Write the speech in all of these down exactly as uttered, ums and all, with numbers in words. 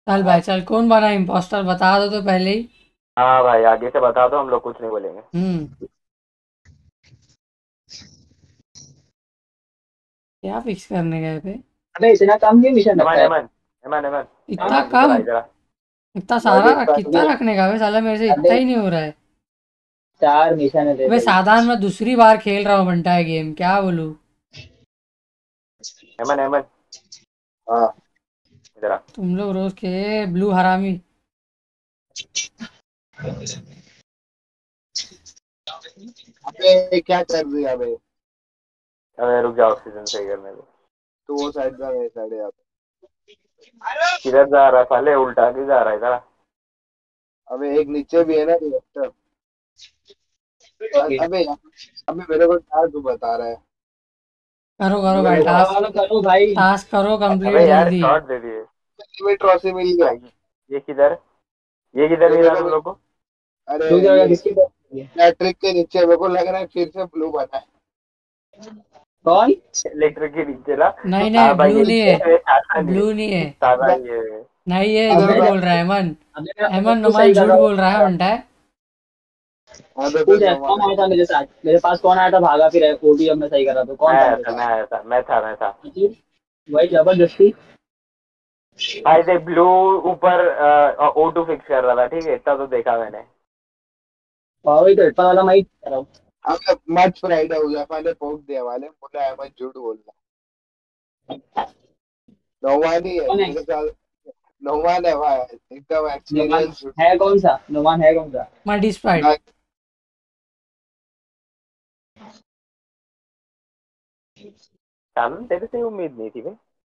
चल भाई चल, कौन बना इम्पोस्टर बता दो तो पहले ही। हाँ भाई आगे से बता दो, हम लोग कुछ नहीं बोलेंगे। हम्म। क्या फिक्स करने गए पे? अबे इतना कम क्यों मिशन रखा एमन है? एमन एमन एमन इतना एमन इधर आ कम? इधर आ। इतना मैं सारा देख रख पा कितना अबे रखने का है साला, मेरे से इतना अबे ही नहीं हो रहा है। चार मिशन है अबे तेरे लिए। साधारण मैं दूसरी बार खेल रहा हूँ बंटा है गेम, क्या बोलूँ। एमन एमन हाँ। इधर आ। तुम लोग रोज के ब्लू हरामी। अबे क्या कर रही है अबे? अबे रुक जा, ऑक्सीजन सही करने दो। तू वो साइड जा, मैं साइड जा। किधर जा रहा है साले, उल्टा के जा रहा है इधर आ। अबे एक नीचे भी है ना रिएक्टर। अबे अबे मेरे को क्या तू बता रहा है? करो करो भाई मेरे को टास्क। करो भाई। टास्क करो अबे कंप्लीट यार जल्दी। शॉट दे दिए। में ट्रॉफी मिल गया। हाँ, ये ये किधर ये किधर जो मिला मेरे तुम को लोग को? अरे ये किसकी मैट्रिक के नीचे मेरे को लग रहा है फिर से ब्लू बना है। कौन? इलेक्ट्रिक के नीचे ना। नहीं हाँ नहीं भाई ब्लू ये नहीं है। ये सादा नहीं है। ब्लू नहीं है। सादा ये है। नहीं ये अबे झूठ मैं बोल रहा है अमन। अबे मैं अमन बिल्कुल नुमान सही कर झूठ रहा बोल रहा है हूँ। बंटा है। अबे फिर पूछ नोमान कौन आया है। था मेरे साथ, मेरे पास कौन आया था भागा फिर ओटीएम में सही करा तो मैं कौन था आया मेरे था मैं साथ? आया था मैं था मैं था वही जबरदस्ती। भाई देख ब्लू ऊपर ओ टू फिक्स कर रहा था, ठीक है, इतना तो देखा मैंने। और वही तो ऊपर वाला मैं ही कर रहा हूँ। अब मत फ्राइडे हो गया, पहले पोक दिया वाले बोला है मत झूठ बोलना। नोमान ही है कौन है? मेरे साथ। नोमान है भाई। एकदम नुमान एक्सपीरियंस। है कौन सा? नुमान है कौन सा? Multi sprite. सामने तेरे से उम्मीद नहीं थी भाई।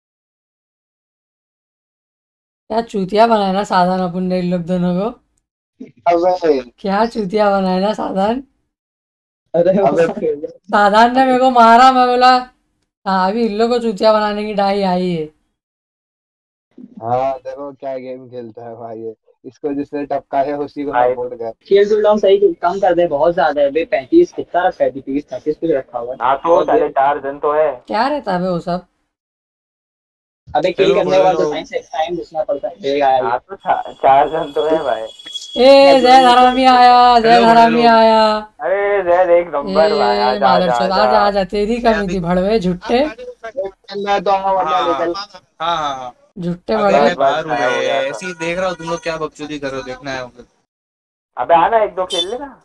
क्या चूतिया बनाया ना साधन अपन ने इन लोग दोनों को। अबे क्या चूतिया बनाया ना साधन। अरे अबे साधन ने मेरे को मारा, मैं बोला हाँ अभी इन लोग को चूतिया बनाने की डाई आई है। हाँ देखो क्या गेम खेलता है भाई ये। इसको जिसने टपका है उसी को भाई सपोर्ट कर। खेल तो डाउन सही कम कर दे, बहुत ज्यादा है बे। पैंतीस कितना रखा है? तीस पैंतीस कुछ रखा हुआ है। ना तो बहुत साले देर चार जन तो है। क्या रहता है बे वो सब। अबे किल हेलो करने के बाद तो हेलो। टाइम से टाइम घुसना पड़ता है। ये आया ना ये। तो चा, चार जन तो है भाई। ए जैद हरामी आया, जैद हेलो हरामी हेलो। आया। अरे जैद एक नंबर भाई, ए आजा आजा मादरचोद आजा। आजा आजा, तेरी कमी थी भड़वे झुट्टे। मैं तो आऊँ वरना हाँ निकल। हाँ हाँ हाँ। झुट्टे अबे भड़वे। बस मैं बस बाहर हूँ बे। गायब हो गया था। ऐसे ही देख रहा हूँ तुम लोग क्या बकचोदी कर रहे हो, देखना है मुझे। अबे आना एक दो खेल लेना।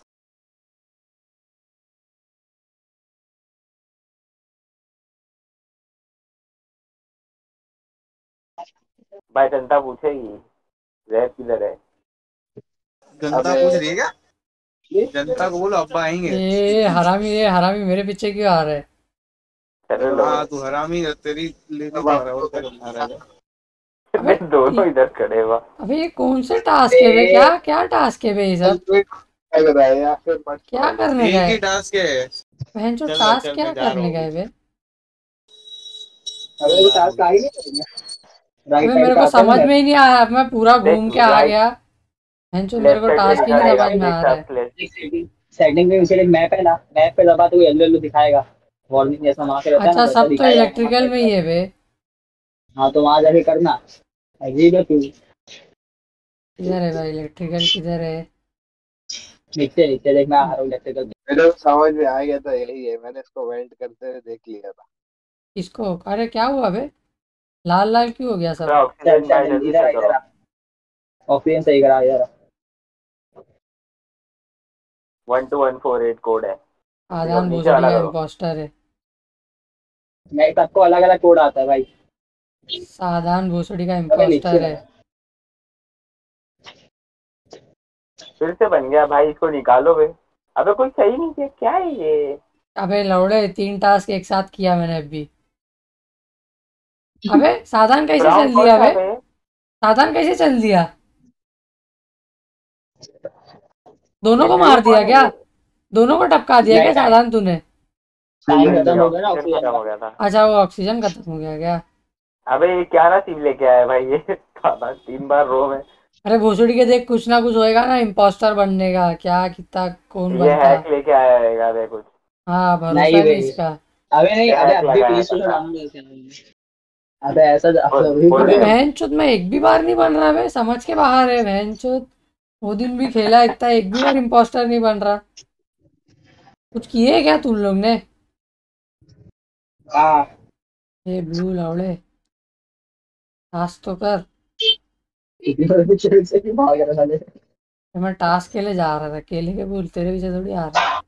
भाई जनता पूछेगी जैद किधर है। जनता अबे पूछ रही है क्या? जनता को बोलो अब्बा आएंगे। ए हरामी, ये हरामी मेरे पीछे क्यों आ रहा है? चलो लो। हाँ तू हरामी है, तेरी लेने अब को आ रहा है, और क्या करना रह आप- गया। अबे दोनों इधर खड़े हुआ। अबे ये कौन से टास्क है बे? क्या क्या टास्क है बे ये सब? लग रहा है या फिर मत क्या फ्राइडे। करने का एक है? ही टास्क है। बहन जो चल भाई टास्क चल, क्या मैं जा रहा करने हूँ का अभी। है बे? चल अबे वो जा रहा हूँ टास्क आ अभी। ही नहीं। राइट अबे मेरे को समझ में ही नहीं आया, अब मैं पूरा देख घूम के आ राइट गया। बहन जो मेरे लेफ्ट को साइड पे टास्क ही लिखा नहीं रहेगा समझ में प्लीज आ रहा है। Task left. सेटिंग में उसे मैप है ना, मैप पे दबा तो येलो येलो दिखाएगा। वार्निंग जैसा वहां से रहता है ना, अच्छा वैसा सब तो दिखाएगा वहां इलेक्ट्रिकल में ही है बे। हाँ तो वहां जाके करना। अजीब है तू। किधर है भाई इलेक्ट्रिकल, किधर है? नीचे नीचे देख, मैं आ रहा हूँ इलेक्ट्रिकल। मेरे को समझ में आ गया तो यही है, मैंने इसको वेल्ट करते हुए देख लिया था। इसको अरे क्या हुआ बे? लाल लाल क्यों हो गया सब? चल ऑक्सीजन चल भाई जल्दी जल्दी इधर आ, सही इधर करो। आ। ऑक्सीजन सही करा इधर आ। One two one four eight code है। देखो आदान नीचे भोसड़ी वाला का करो। इम्पोस्टर है। नहीं सबको अलग अलग कोड आता है भाई। साधारण भोसड़ी का इम्पोस्टर है। फिर से बन गया भाई, इसको निकालो बे। अबे कोई सही नहीं किया, क्या है ये? अबे लौड़े तीन टास्क एक साथ किया मैंने अभी। अबे साधारण कैसे ब्राउन चल कौन दिया सा बे? बे? साधारण कैसे चल दिया? दोनों ये को ब्लू मार दिया कौन है क्या? ये? दोनों को टपका दिया क्या साधारण तूने? टाइम नहीं खत्म ये हो गया ना ऑक्सीजन ऑक्सीजन खत्म का। हो गया था। अच्छा वो ऑक्सीजन खत्म हो गया क्या? अबे ये क्या नसीब लेके आया भाई ये खाना तीन बार रो में। अरे भोसड़ी के देख, कुछ ना कुछ होएगा ना इम्पोस्टर बनने का, क्या कितना कौन ये बनता। हैक लेके आया है बे कुछ। हाँ भरोसा नहीं नहीं इसका। अबे नहीं, ये अबे हैक अभी लगाया प्ले है स्टोर कंधा। डाउनलोड करके आऊंगा। अबे ऐसा जा- बोल- अभी बोल तो- रहे हैं। बहन चोद मैं एक भी बार नहीं बन रहा बे, समझ के बाहर है बहन चोद। वो दिन भी खेला इतना, एक भी बार इम्पोस्टर नहीं बन रहा। कुछ किए क्या तुम लोग ने? हाँ ये ब्लू लौड़े, टास्क तो कर। इतनी बड़ी चीज़ से क्यों भाग रहा साले? तो मैं टास्क के लिए जा रहा था, अकेले के बोल तेरे पीछे थोड़ी आ रहा।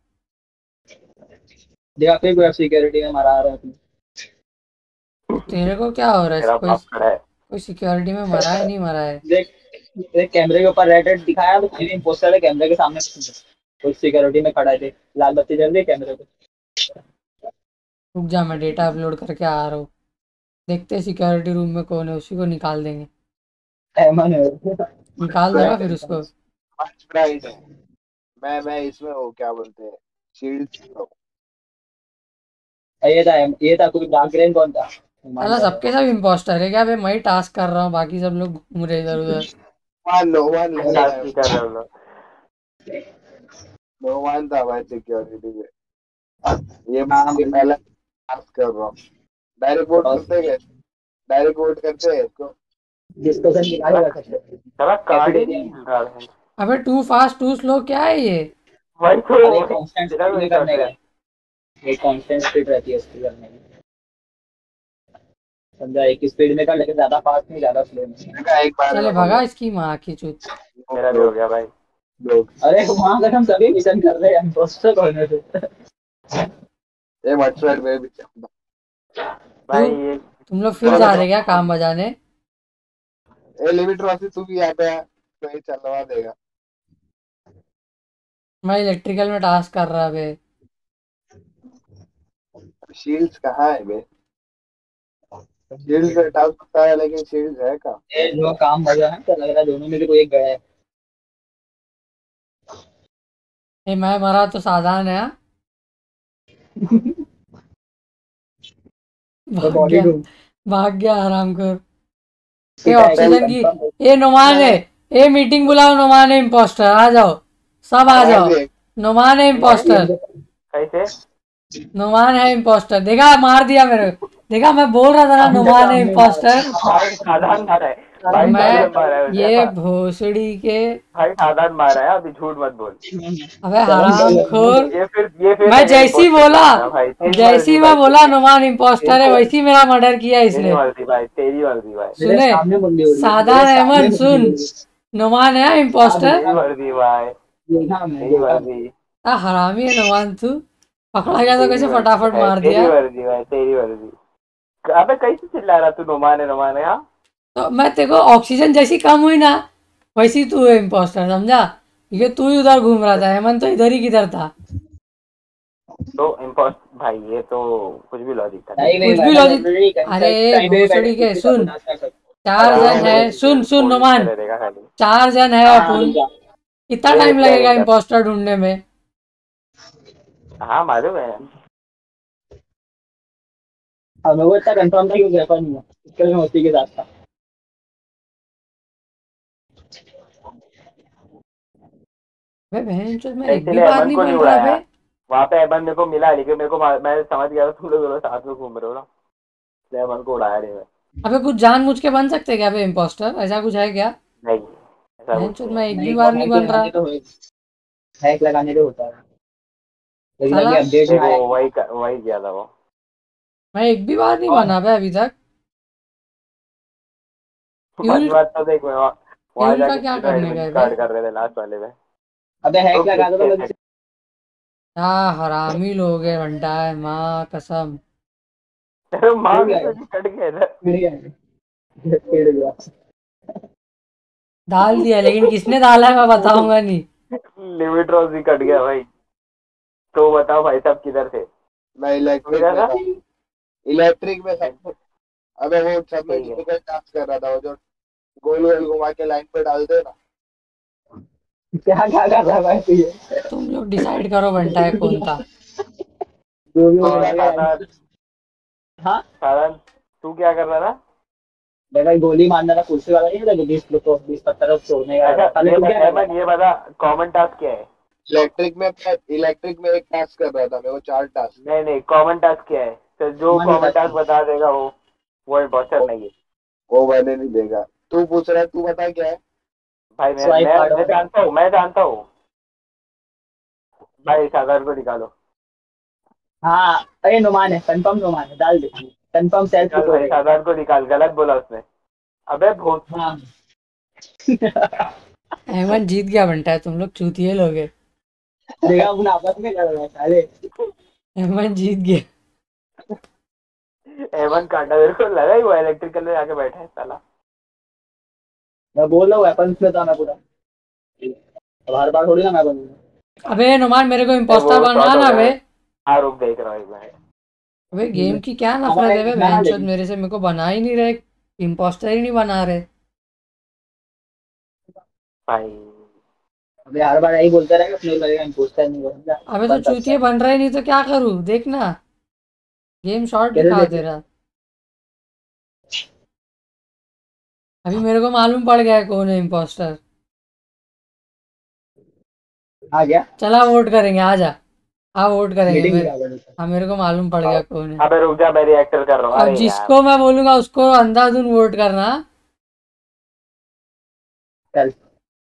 देखा फिर कोई सिक्योरिटी में मरा रहा है। तेरे को क्या हो रहा मेरा है? कोई बाप खड़ा है। कोई सिक्योरिटी में मरा है नहीं मरा है? देख देख कैमरे के ऊपर रेड रेड दिखाया तो फिर पोस्टर है कैमरे के सामने कुछ सिक्योरिटी में खड़ा है। देख लाल बत्ती जल रही है कैमरे पे। रुक जा, मैं डेटा अपलोड करके आ रहा हूँ। देखते हैं सिक्योरिटी रूम में कौन है, उसी को निकाल देंगे। एमन है। निकाल देगा फिर उसको। मच प्राइड है। मैं मैं इसमें वो क्या बोलते हैं, शील्ड। ये था ये था कोई डार्क ग्रेन कौन था? साला सबके सब इम्पोस्टर है क्या बे? मैं ही टास्क कर रहा हूँ, बाकी सब लोग घूम रहे इधर उधर। वन नो वन टास्क नहीं कर रहे हो लोग। नो वन था भाई सिक्योरिटी में। ये हाँ, ये पहला टास्क कर रहा हूँ। डायरेक्ट वोट करते हैं, डायरेक्ट वोट करते हैं इसको। डिस्कशन निकाल कर सकते हैं। साला कार्ड ही नहीं मिल रहा है। अबे टू फास्ट टू स्लो क्या है ये? वही तो अरे कांस्टेंट तेरा स्पीड वही में करने करते का हैं। एक कांस्टेंट स्पीड रहती है उसकी करने की। समझा, एक स्पीड में कर लेकिन ज्यादा फास्ट नहीं ज्यादा स्लो नहीं। देखा एक बार चले में हो भगा गया। इसकी माँ की चूत। मेरा भी हो गया भाई। लोग अरे वहां अगर हम सभी मिशन कर रहे हैं इम्पोस्टर कौन है फिर? ये मच प्राइड में भी चलता। भाई ये तुम लोग फिर जा रहे क्या काम बजाने? ए लिमिट रॉसी तू भी यहाँ पे आ, तो ये चलवा देगा। मैं इलेक्ट्रिकल में टास्क कर रहा बे। शील्ड्स कहाँ है बे? शील्ड से टास्क होता है लेकिन शील्ड है कहाँ? ये जो काम बजा है तो लग रहा है दोनों में से कोई एक गया है। ए, मैं मरा तो साधारण है हाँ? तो भाग बॉडी गया, रूम भाग गया आराम कर। ये ऑक्सीजन की ये नुमान है। ए मीटिंग बुलाओ, नुमान है इम्पोस्टर, आ जाओ सब आ जाओ। नुमान है इम्पोस्टर, कैसे? नुमान है इम्पोस्टर। देखा मार दिया मेरे को। देखा मैं बोल रहा था ना नुमान है इम्पोस्टर। भाई साधारण मारा है। भाई मैं साधारण मारा है उसे। ये भोसड़ी के भाई साधारण मारा है, अभी झूठ मत बोल। अबे हरामखोर। ये फिर ये फिर मैं जैसी बोला भाई तेरी जैसी मर्जी मैं भाई। बोला नुमान इम्पोस्टर है, वैसी मेरा मर्डर किया तेरी इसने। मर्जी भाई, तेरी मर्जी भाई। सुने सामने मुंडी उड़ी। साधारण मेरे सामने अहमद सुन, मुंडी उड़ी। नुमान है इम्पोस्टर। तेरी मर्जी भाई, देखा मैं, तेरी देखा मैं। मर्जी। आ हरामी है नुमान तू। पकड़ा गया तो कैसे तेरी मर्जी फटाफट भाई, मार तेरी दिया। मर्जी भाई, तेरी मर्जी। अबे कैसे चिल्ला रहा तू? नुमान है नुमान है। हाँ तो मैं तेरे को ऑक्सीजन जैसी कम हुई ना, वैसी तू है इम्पोस्टर, समझा? ये तू ही उधर घूम रहा था, हेमंत तो इधर ही किधर था। तो इम्पोस्ट भाई, ये तो कुछ भी लॉजिक था। नहीं नहीं कुछ भाई, भी मैं लॉजिक- नहीं करता। अरे टाइम पे भोसड़ी बैठे के किसी सुन, का बर्दाश्त कर सकता चार हाँ, जन है। सुन सुन नुमान, चले देगा खाली। चार जन है हूँ। हाँ, अपन। रुक जा। कितना एक टाइम बार, लगेगा एक बार। इम्पोस्टर ढूंढने में? हाँ मालूम है। अब मैं वो इतना कंफर्म था क्योंकि रेफर नहीं है इसके लिए मैं उसी के साथ था। बे बहन चोद मैं एक भी इसीलिए बार अमन नहीं को नहीं बन रहा उड़ाया। बे। वहाँ पे अमन मेरे को मिला, लेकिन मेरे को मैं समझ गया था तुम लोग दोनों साथ में घूम रहे हो ना, इसलिए अमन को उड़ाया नहीं मैं। अबे कुछ जानबूझ के बन सकते क्या बे इम्पोस्टर? ऐसा कुछ है क्या? नहीं ऐसा बहन कुछ चोद नहीं। मैं एक भी नहीं, बार नहीं बन रहा। हैक लगाने तो हो- हैक लगाने तो होता है लेकिन साला अभी अपडेट में आया देखो वही कर- वही किया था वो। मैं एक भी बार नहीं और? बना बे अभी तक। फर्स्ट बात तो देख, मैं वहाँ वहाँ फ्यूल का जाके क्या सीधा करने एडमिन का है कार्ड बे? कर रहे थे लास्ट वाले में। अबे हैक तो लगा दो तो कैसे- क्या हरामी लोग है घंटा है माँ कसम। तेरे माँ मिल भी गया। तो कट गया था। मिल गया पेड़ गया। डाल दिया, लेकिन किसने डाला है मैं बताऊंगा नहीं। लिमिट रॉस भी कट गया भाई। तो बताओ भाई साहब किधर थे? मैं इलेक्ट्रिक क्या में था? था। इलेक्ट्रिक में था। अबे वो सब में ठीक है। डिफिकल्ट टास्क कर रहा था, वो जो गोल गोल घुमा के लाइन पे डाल दे ना। क्या क्या कर रहा है भाई तू ये? तुम लोग डिसाइड करो घंटा है कौन था। जो भी हो और रहा है। साधारण हाँ साधारण तू क्या कर रहा था? देखा गोली मारने का कुर्सी वाला नहीं था जो बीस तो बीस पत्थर छोड़ने का अच्छा पहले ये तू क्या बता कर रहा अमन, ये बता कॉमन टास्क क्या है? इलेक्ट्रिक में इलेक्ट्रिक में एक टास्क कर रहा था मैं, वो चार टास्क। नहीं नहीं कॉमन टास्क क्या है? तो जो Common कॉमन task- टास्क बता देगा वो वो इम्पोस्टर नहीं है वो मैंने नहीं देखा। तू पूछ रहा है, तू बता क्या है। भाई। मैं स्वाइप मैं, कार्ड मैं जानता हूँ मैं जानता हूँ भाई। सागर को निकालो। हाँ अरे नुमान है, कंफर्म नुमान है, डाल दे कंफर्म सेल्फ निकाल भाई, रिकॉर्डेड। सागर को निकाल। गलत बोला उसने। अबे भूत। हाँ अहमद जीत गया बनता है, तुम लोग चूतिए लोग हैं। देखा अपना आपस में लड़ रहा है साले। अहमद जीत गया। एवन काटा, मेरे को लगा ही वो इलेक्ट्रिकल में जाके बैठा है साला। मैं बोल रहा हूँ वेपन्स में था मैं पूरा। अब हर बार थोड़ी ना मैं बनूंगा। अबे नुमान मेरे को ए, इम्पोस्टर वो बनना शॉर्ट हो ना गया बे। है। हाँ रुक, देख रहा हूँ एक मिनट। अबे गेम की क्या नफरत हमारे है बे, ना बहनचोद लेकिन मेरे से, मेरे को बना ही नहीं रहे। इम्पोस्टर ही नहीं बना रहे। भाई अबे हर बार यही बोलते रहेगा, अपने को लगेगा इम्पोस्टर नहीं बनता। अबे तो बन सकता चूतिए है। बन रहे नहीं तो क्या करूँ, देखना गेम शॉर्ट कैसे दिखा दे देखे? रहा। अभी मेरे को मालूम पड़ गया है कौन है इम्पोस्टर। आ गया चला वोट करेंगे, आ जा। हाँ वोट करेंगे मीटिंग मेरे। लगा गया। हाँ मेरे को मालूम पड़ गया कौन है। अबे रुक जा, मैं रिएक्टर कर रहा हूँ। अब अरे यार जिसको मैं बोलूंगा उसको अंधाधुन वोट करना। चल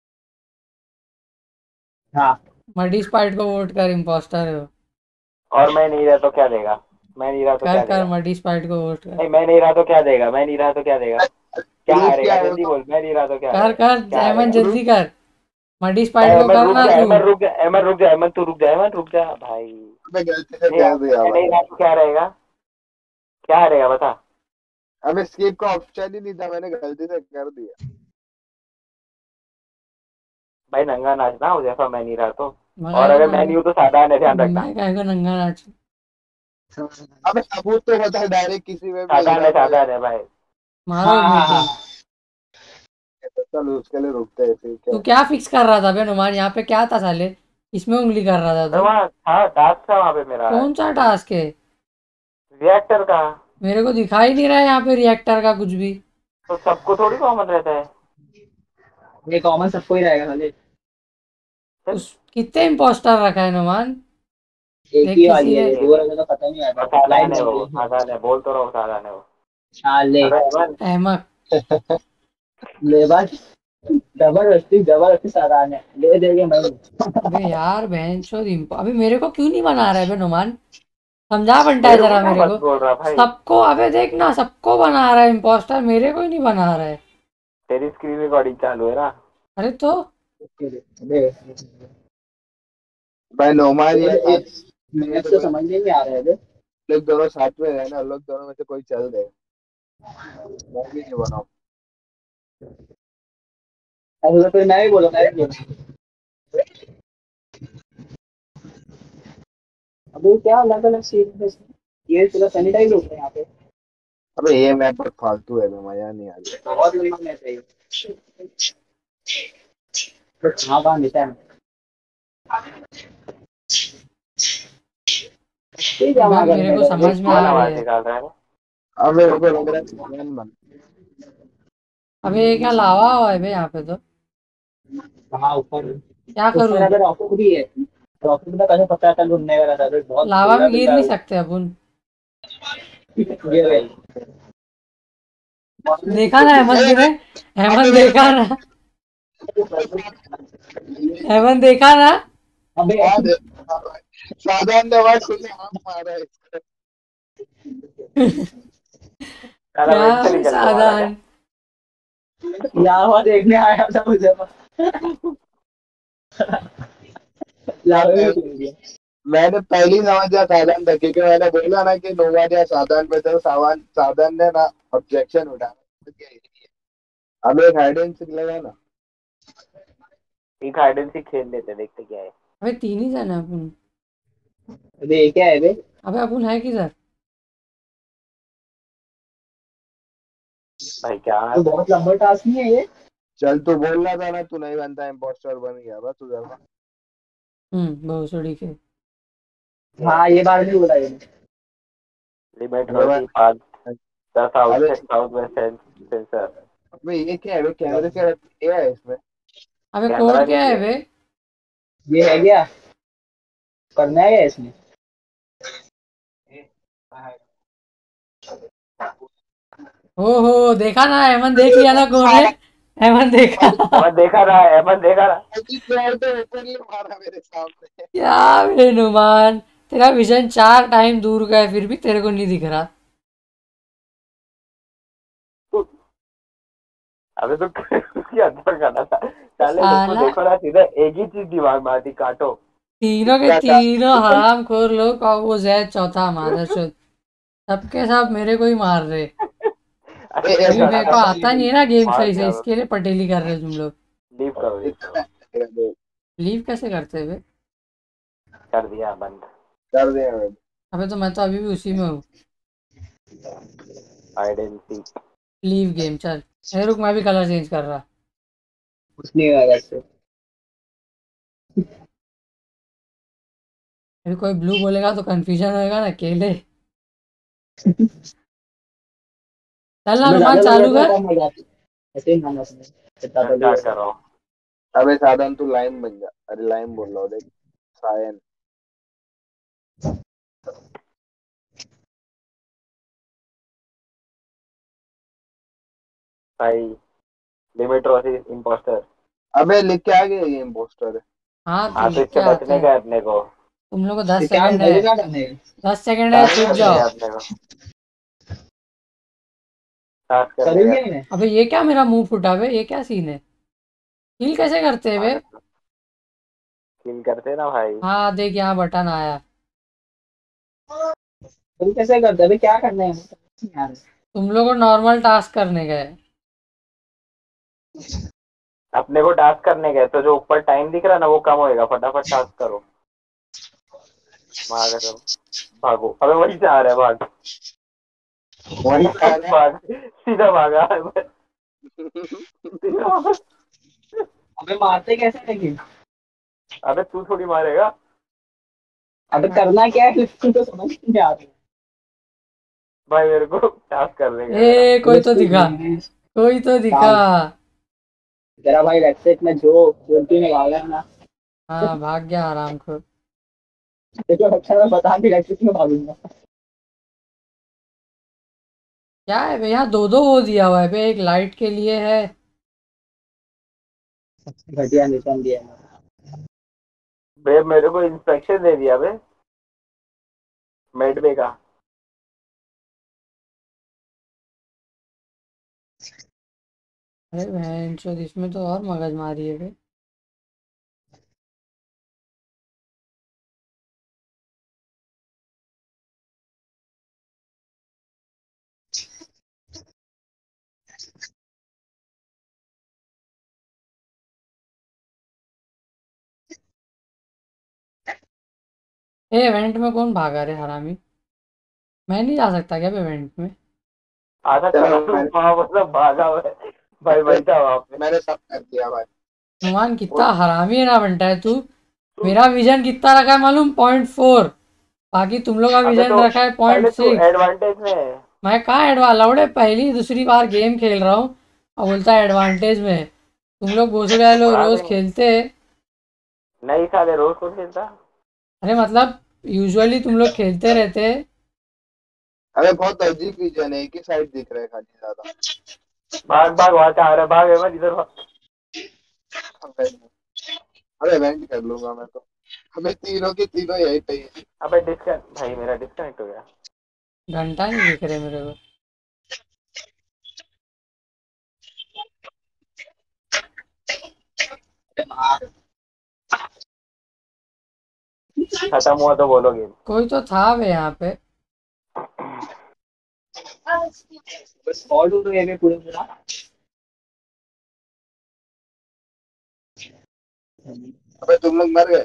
हाँ मडी स्पाइट को वोट कर, इम्पोस्टर है वो। और मैं नहीं रहा तो क्या देगा? मैं नहीं रहा तो कर क्या कर देगा? मडी स्पाइट को वोट कर। नहीं, मैं नहीं रहा तो क्या देगा? मैं नहीं रहा तो क्या देगा? क्या प्रूफ हारेगा? क्या है वो जल्दी तो। बोल। मैं नहीं रहा तो क्या कर हारेगा? कर क्या अहमद हारेगा? जल्दी कर। मडी भाई स्पाइट को अहमद रुक करना जा, तू। अहमद रुक जा, अहमद रुक जा, अहमद तू रुक जा, अहमद रुक जा भाई। मैं गलती से नहीं कर दिया मैं नहीं भाई। रहा तो क्या रहेगा? क्या हारेगा बता। हमें स्किप का ऑप्शन ही नहीं था, मैंने गलती से कर दिया। भाई नंगा नाचना हो जैसा, मैं नहीं रहा तो। और मगाएगा अगर मैं नंगा। नहीं हूँ तो सावधान है, ध्यान रखना। मैं कहे को नंगा नाच। अबे सबूत तो बता, डायरेक्ट किसी में भी सावधान है, इल्जाम लगा। सावधान है भाई। मारो हाँ एक हाँ मीटिंग। हाँ। चल उसके लिए रुकते हैं फिर तू क्या। क्या फिक्स कर रहा था बे नुमान, यहाँ पे क्या था साले? इसमें उंगली कर रहा था तो तू? वहाँ था टास्क था वहाँ पे मेरा। कौन सा टास्क है? रिएक्टर का। मेरे को दिखाई नहीं रहा है यहाँ पे रिएक्टर का कुछ भी। तो सबको थोड़ी कॉमन रहता है। ये कॉमन सबको ही रहेगा साले। चल। उस कितने इम्पोस्टर रखा है नुमान? एक देख ही वाली किसी है ने। ये, दो रहे तो खत्म ही और आएगा। लाइट सावधान है जल वो, रही है। सावधान है, बोल तो रहा हूँ सावधान है वो। हाँ ले अबे अमन। अहमद। ले बस। जबरदस्ती जबरदस्ती सारान है, ले देंगे मैं। अबे यार बहन चोद इम्पो अभी मेरे को क्यों नहीं बना रहा है बे नुमान? समझा बनता है मेरे को जरा क्या मेरे मत को। बोल रहा भाई। सबको अबे देखना, सबको बना रहा है इम्पोस्टर, मेरे को ही नहीं बना रहा है। तेरी स्क्रीन रिकॉर्डिंग चालू है ना? अरे तो ले भाई नोमान ये साथ मैथ तो समझ में नहीं आ रहा है बे। लोग दोनों साथ में रहे ना, लोग दोनों में से कोई चल दे। मैं भी नहीं बनाऊँ। अब तो फिर मैं भी बोलूँ, मैं भी बोलूँ। अभी क्या अलग अलग सीन है इसमें? ये पूरा सैनिटाइज हो गया यहाँ पे। अबे ये मैप बहुत फालतू है, मजा नहीं आ रहा। बहुत लंबा मैच है ये। हाँ कहाँ मिलता है? ठीक है बे वहाँ मेरे करने को का ये। समझ में कौन आ रही आवाज है। निकाल रहा है? अब मेरे को लग रहा है सामान बन। अबे ये क्या लावा हुआ है बे यहाँ पे तो? हाँ ऊपर। क्या ऊपर करूँ? अगर रॉकेट भी है, रॉकेट में तो कैसे पता था ढूंढने वाला था, तो बहुत लावा खुला में गिर मिलता नहीं है। सकते अपन। ये रे। देखा ना अहमद गिरे? अहमद देखा ना? अहमद देखा ना? अबे हाँ दे- साधारण दवा खुले आम मारा है इसका। साला क्या वेब से निकल के मारा क्या? साधारण। लावा देखने आया था मुझे। लावा भी खुल गया। मैंने पहली समझा साधन था, क्योंकि मैंने बोला ना कि नोमान या साधन पे तो सावन साधन ने ना ऑब्जेक्शन उठाया। अब एक हाइड एंड सीक लगा ना। एक हाइड एंड सीक खेल लेते, देखते क्या है। अबे तीन ही जन है अपन। अबे ये क्या है बे? अबे अपन है किधर? भाई क्या? तो बहुत लंबा टास्क नहीं है ये। चल तू बोल रहा था ना तू नहीं बनता, इम्पोस्टर बन गया बस उधर का। हम्म भोसड़ी के। हाँ ये बार नहीं बोला ये। लिमिट ये रोटी बात। पाँच। द साउथ अबे साउथ वेस्ट सेंसर। अबे ये क्या है बे, कैमरे से ये है इसमें। अबे कैमरा कोड क्या नहीं है है। बे? ये है क्या? करना है क्या इसमें? ओहो देखा ना, अहमद देख लिया ना कौन है, अहमद देखा। अहमद देखा रहा है, अहमद देखा रहा। अभी प्लेयर तो ऊपर ही मारा मेरे सामने। क्या बे नुमान, तेरा विजन चार टाइम दूर का है फिर भी तेरे को नहीं दिख रहा। अबे तो उसके अंदर करना था। पहले उसको साला देखो ना, सीधा एक ही चीज दिमाग में आती, काटो। तीनों के तीनों हराम खोर लोग, और वो जैद चौथा मादरचोद, सबके सब मेरे को ही मार रहे। अरे ए, अभी ए, मेरे को ए, आता नहीं है ना गेम मार सही से, दिया। इसके लिए पटेली कर रहे हो तुम लोग। लीव करो, लीव करो। लीव कैसे करते हुए? कर दिया बंद। कर दिया मैंने। अबे तो मैं तो अभी भी उसी में हूँ। Hide and seek. Leave game चल। अरे रुक, मैं भी कलर चेंज कर रहा। कुछ नहीं होगा वैसे। अभी कोई ब्लू बोलेगा तो कंफ्यूजन होएगा ना, अकेले। चल ना मैं नुमान ज्यादा चालू लोग कर। कम हो जाती है ऐसे ही नाम अपने जितना तो क्या नहीं कर रहा हूँ? अबे साधन तू लाइन बन जा। अरे लाइन बोल रहा हूँ, देख सायन। भाई लिमिट रोसी इम्पोस्टर। अबे लिख के आ गया ये इम्पोस्टर है। हाँ तो हाँ तो लिख के इससे आता बचने है। का है अपने को। तुम लोग को दस ये क्या सेकंड मुझे है, क्या करने है? दस सेकंड है, टास्क छुप करने जाओ। का अपने को। टास्क करने करूंगी का। नहीं मैं। अबे ये क्या मेरा मुंह फुटा बे, ये क्या सीन है? किल कैसे करते हैं बे? किल करते ना भाई। हाँ देख यहाँ बटन आया। तुम कैसे करते अभी क्या करना है यार? तुम लोग को नॉर्मल टास्क करने गए। अपने को टास्क करने का है, तो जो ऊपर टाइम दिख रहा है ना वो कम होएगा, फटाफट टास्क करो। भाग सब, भागो। अबे वही से आ रहा है, भाग वही आ रहा भाग, सीधा भागा। अबे मारते कैसे लेकिन? अबे तू थोड़ी मारेगा। अबे करना क्या है तुम तो समझ नहीं आ रही। भाई मेरे को टास्क करने का जरा। ए कोई तो दिखा, कोई तो दिखा। तेरा भाई रेक्सेट में जो चोटी में भागा है ना। हाँ भाग गया आराम को। देखो अच्छा मैं बता भी रेक्सेट में भागूंगा। क्या है बे, यहाँ दो दो वो दिया हुआ है बे, एक लाइट के लिए है। घटिया निशान दिया है। बे मेरे को इंस्पेक्शन दे दिया बे, मेडवे का। अरे बहन चोद, इसमें तो और मगजमारी है बे। ए इवेंट में कौन भागा रे हरामी? मैं नहीं जा सकता क्या इवेंट में? आधा चलो, करा मैं- वहाँ मतलब भागा हुआ है। भाई बैठा वहाँ पे। मैंने सब कर दिया भाई। नुमान कितना हरामी है ना बनता है तू। मेरा विजन कितना रखा है मालूम? Point four. बाकी तुम लोग का अबे विजन तो रखा है पहले पॉइंट तू सिक्स। एडवांटेज में है। मैं कहाँ एडवांस लौड़े, पहली दूसरी बार गेम खेल रहा हूँ और बोलता है एडवांटेज में। तुम लोग भोसड़े वाले लोग रोज खेलते। नहीं साले रोज कौन खेलता। अरे मतलब यूजुअली तुम लोग खेलते रहते। अबे बहुत अजीब विजन है, एक ही साइड दिख रहा है खाली ज्यादा। भाग भाग, वहाँ से आ रहा है, भाग है, इधर भाग। अरे इवेंट कर लूंगा मैं तो। हमें तीनों के तीनों यही पे है। अबे डिस्कनेक्ट, भाई मेरा डिस्कनेक्ट हो गया। घंटा नहीं दिख रहे मेरे को। खत्म हुआ तो बोलो गेम। कोई तो था वे यहाँ पे। बस और तो ये भी पूरे पूरा अबे तुम लोग मर गए।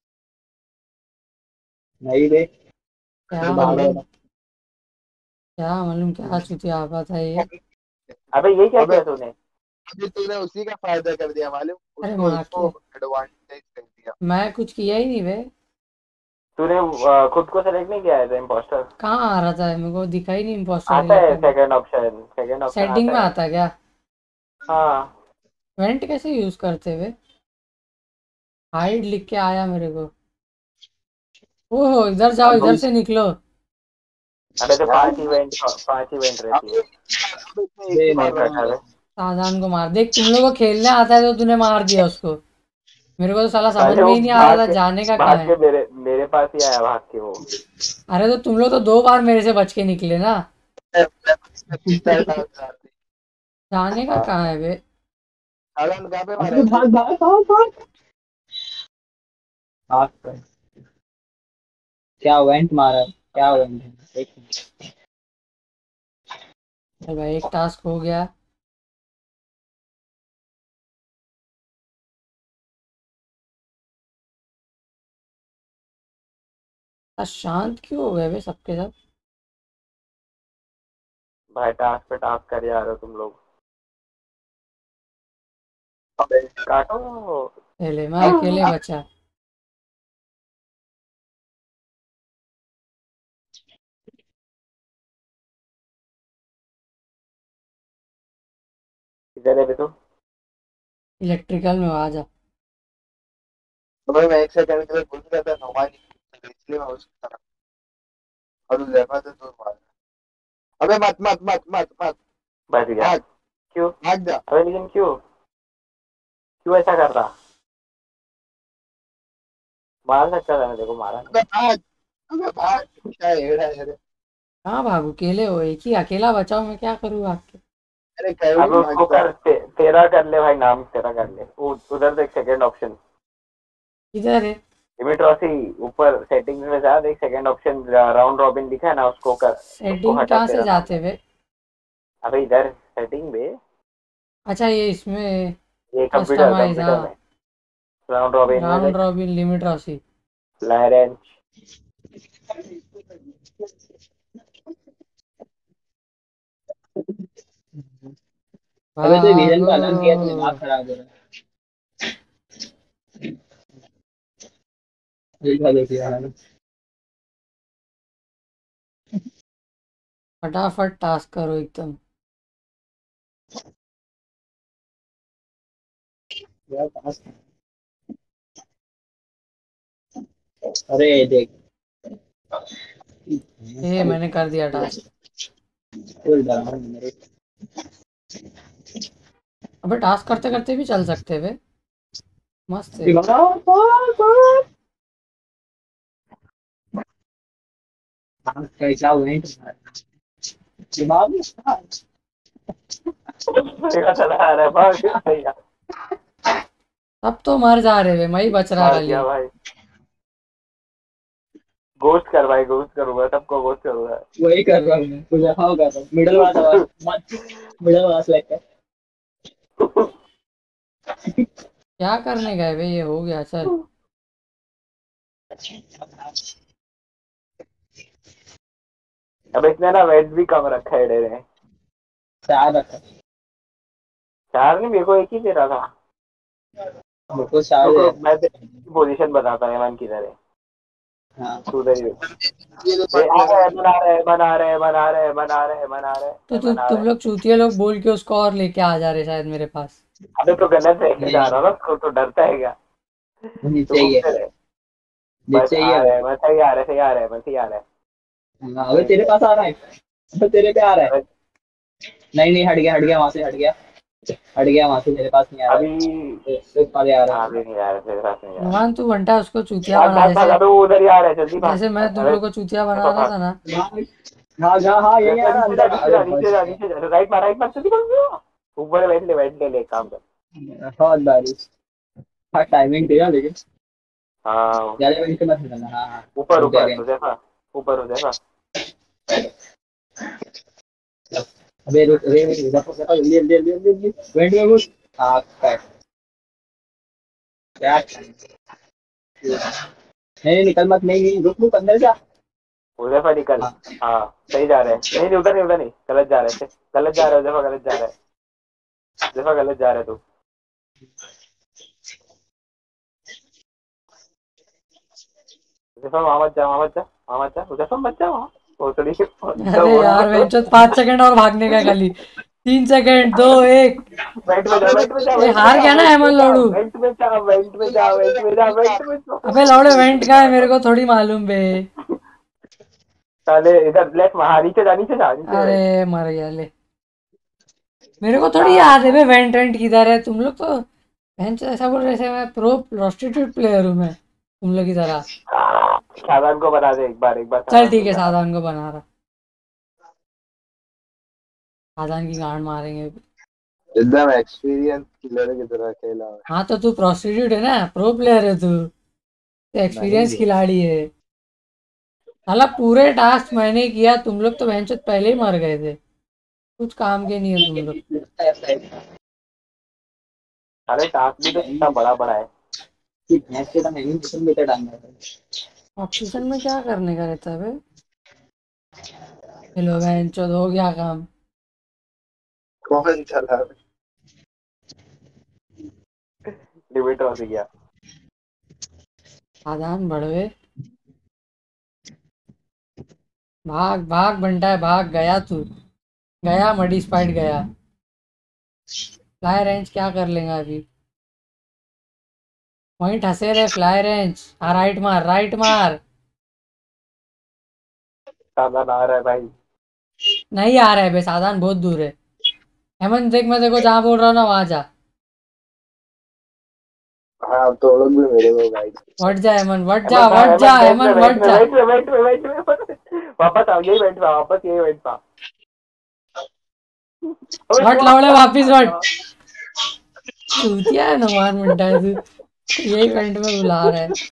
नहीं रे। क्या भागा मालूम, था। क्या मालूम क्या चुतिया आपा था ये। अबे ये क्या अबे किया तूने? अभी तूने उसी का फायदा कर दिया मालूम। अरे उसको माँ उसको की, एडवांटेज कर दिया। मैं कुछ किया ही नहीं वे। तूने अ, खुद को सेलेक्ट नहीं किया है इम्पोस्टर? कहाँ आ रहा था मेरे को, दिखा ही नहीं इम्पोस्टर। आता है second option, second option setting में आता है। आता है क्या? हाँ इवेंट कैसे यूज करते हुए? हाइड लिख के आया मेरे को। ओहो इधर जाओ, इधर से निकलो। अबे तो पांच इवेंट, पांच इवेंट रहती है। बे और मर बैठा है साधारण को मार। देख तुम लोग को खेलने आता है तो तूने मार दिया उसको। मेरे को तो साला समझ अरे में वो ही नहीं आ रहा भाग था के जाने का कहाँ भाग है। के मेरे मेरे पास ही आया भाग के वो। अरे तो तुम लोग तो दो बार मेरे से बच के निकले ना। जाने का कहाँ है बे। सालन कहाँ पे अबे मारा भाग भाग भाग भाग भाग कर। क्या वेंट मारा, क्या वेंट। एक मिनट। चल भाई एक टास्क हो गया। आज शांत क्यों हो गए बे सबके सब। भाई टास्क पे टास्क कर जा रहे हो तुम लोग। काटो। पहले मैं अकेले बचा। इधर है बे तू। इलेक्ट्रिकल में आ जा। भाई मैं एक सेकंड के लिए घुस गया था नौवानी इसलिए मैं उसकी तरफ और उस जगह से दूर मारा। अबे मत मत मत मत मत बच गया। भाग क्यों? भाग जा। अबे लेकिन क्यों क्यों ऐसा कर रहा? मार सकता था ना, देखो मारा नहीं। अबे भाग अबे भाग क्या हेड़ा है रे। कहाँ भागू, अकेले हो, एक ही अकेला बचाओ, मैं क्या करूँ आपके। अरे कैसे अब उसको भागता कर ते, तेरा कर ले भाई, नाम तेरा कर ले। वो उधर देख सेकंड ऑप्शन किधर है। लिमिट्रॉसी ऊपर सेटिंग्स में जा, देख सेकंड ऑप्शन राउंड रॉबिन लिखा है ना, उसको कर, उसको सेटिंग हटा कहाँ से तेरा नाम। जाते वे। अबे इधर सेटिंग में, अच्छा ये इसमें ये कंप्यूटर कस्टमाइज, कंप्यूटर हाँ में राउंड रॉबिन में राउंड देख रॉबिन लिमिट रॉसी। लैरेंज। अबे तो विजन को भागो। अलग किया तो दिमाग खराब हो रहा है। देखा देखिए यार। फटाफट टास्क करो एकदम। यार पास। अरे देख। ये मैंने कर दिया टास्क। फुल डाउन मेरे। अबे टास्क करते करते भी चल सकते वे, मस्त है। दिमाग भाग भाग। भाग कैसा वेंट मारा। दिमाग में भाग। देखा चला आ रहा है, भाग सही है। अब तो मर जा रहे वे, मैं ही बच रहा मार खाली। दिया भाई। गोश्त कर भाई, गोश्त करूंगा, सबको गोश्त करूंगा। वही कर रहा हूँ मैं, कुछ हाँ कर रहा हूँ, मिडल वाला सवाल मत, मिडल वाला सेलेक्ट कर। क्या करने गए वे, ये हो गया चल। अब इसने ना वेट भी कम रखा है डेरे। चार रखा। चार नहीं, मेरे को एक ही दे रहा था। मेरे को चार रुक दे रुक, मैं पोजीशन बताता है मन किधर है। हाँ। तू उधर ही रुक। ये तो ये आ पट रहा है, बना रहा है, बना रहा है, बना रहा है, बना रहा है, बना रहा है, तो तु, बना तुम रहा है। लोग चूतिया लोग बोल के उसको और लेके आ जा रहे शायद मेरे पास। अबे तो गलत है जा रहा ना, उसको तो डरता है क्या? नीचे तो ही है, घूमते रहे। बस नीचे ही आ है रहा है, वो। बस सही आ रहा है, सही आ रहा है, बस सही आ रहा है। हाँ अबे तेरे पास आ रहा है, अबे तेरे पे आ रहा है। अबे नहीं नहीं हट गया, हट गया वहां से, हट गया हट गया वहां से, तेरे पास नहीं आ रहा अभी है। तो सिर्फ परे आ रहा हाँ, है। अभी नहीं आ रहा है, तेरे साथ नहीं आ रहा नुमान तू घंटा उसको चूतिया है। भाग बना, भाग भाग, जैसे अबे वो उधर ही आ रहा है, जल्दी भाग। जैसे मैं तुम अबे लोग को चूतिया बना देखो रहा भाग। था ना। हाँ जा, हाँ यही आ रहा है नीचे जा, अंदर। नीचे अरे जा, बच नीचे जा, गया। नीचे जा, राइट मार, राइट मार, जल्दी भाग। ऊपर बैठ ले, बैठ ले, ले काम कर। बहुत बारिश। हाँ टाइमिंग दिया लेकिन हाँ ज्यादा मिनट मत निकलना। हाँ हाँ ऊपर रुक गया ऊपर गया। हुजैफा, ऊपर हुजैफा। अबे रुक रे, देखो देखो जल्दी जल्दी जल्दी जल्दी वेट में घुस। हाँ कट। क्या नहीं निकल मत, नहीं नहीं रुक रुक अंदर जा। हुजैफा निकल। हाँ हाँ सही जा रहे हैं। नहीं नहीं, उधर नहीं, उधर नहीं, गलत जा रहे थे, गलत जा रहे हो हुजैफा, गलत जा रहा है हुजैफा, गलत जा रहे है तू। हुजैफा वहाँ मत जा, वहाँ मत जा, वहाँ मत जा, हुजैफा मत जा वहाँ। भोसड़ी अरे यार वेंचो, पाँच सेकंड और भागने का खाली। तीन सेकंड, दो, एक। वेंट में जा, वेंट में जा, ये वेंट में हार जा, गया ना वेंट हेमन में जा, लोडू। वेंट में जा, वेंट में जा, वेंट में जा, वेंट में जा। अबे लौड़े वेंट का है, मेरे को थोड़ी मालूम बे। साले इधर लेफ्ट, वहाँ नीचे जा, नीचे जा, नीचे अरे वेंट। मर गया ले। मेरे को थोड़ी याद है भाई वेंट वेंट किधर है। तुम लोग तो बेंच ऐसा बोल रहे थे मैं प्रो प्रोस्टिट्यूट प्लेयर हूँ मैं तुम लोग की तरह। साधारण को बता दे एक बार एक बार चल ठीक है साधारण को बना रहा। साधारण की गांड मारेंगे। एकदम एक्सपीरियंस किलर की तरह खेला है। हाँ तो तू प्रोस्टिट्यूट है ना प्रो प्लेयर है तू एक्सपीरियंस नहीं। खिलाड़ी है। साला पूरे टास्क मैंने किया तुम लोग तो बेंच पहले ही मर गए थे। कुछ काम के नहीं है तुम लोग। अरे टास्क भी तो कितना बड़ा बड़ा है। भैंस के तो नहीं मिशन में तो डालना है। ऑक्सीजन में क्या करने का रहता है बे? हेलो बेंच हो गया काम। कौन चला रहा है? लिमिट हो गया। साधारण बढ़वे भाग भाग बंटा है भाग गया तू गया मडी स्पाइट गया। फ्लाई रेंज क्या कर लेगा अभी? वहीं ठसे रहे फ्लाई रेंज। हाँ राइट मार राइट मार। साधारण आ रहा है भाई। नहीं आ रहा है बे साधारण बहुत दूर है। हेमंत देख मैं देखो जहाँ बोल रहा हूँ ना वहां जा। हाँ तो लोग भी मेरे को गाइड। वट जा हेमंत वट जा वट जा हेमंत वट जा। वेट में वेट में वेट में वापस आओ यही वेट पा वापस यही वेट पा। वट लौड़े वापिस वट। चूतिया है नुमान मिनटा है तू यही पेंट में बुला रहा है।